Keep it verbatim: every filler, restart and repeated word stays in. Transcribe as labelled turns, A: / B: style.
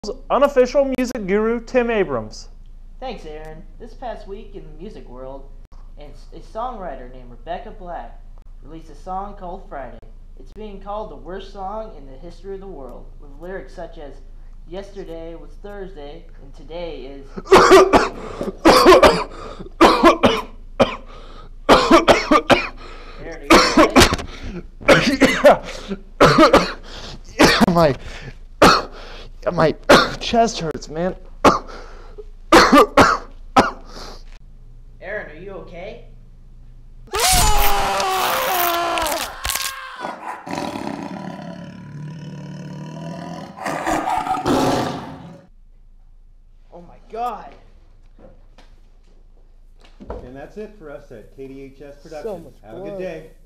A: Unofficial music guru, Tim Abrams.
B: Thanks, Aaron. This past week in the music world, a songwriter named Rebecca Black released a song called Friday. It's being called the worst song in the history of the world, with lyrics such as, yesterday was Thursday, and today is... Aaron, are you okay?
A: Yeah. my, my chest hurts, man.
B: Aaron, are you okay? Oh my God.
C: And that's it for us at K D H S
A: So
C: Productions.
A: much
C: Have a good
A: blood.
C: day.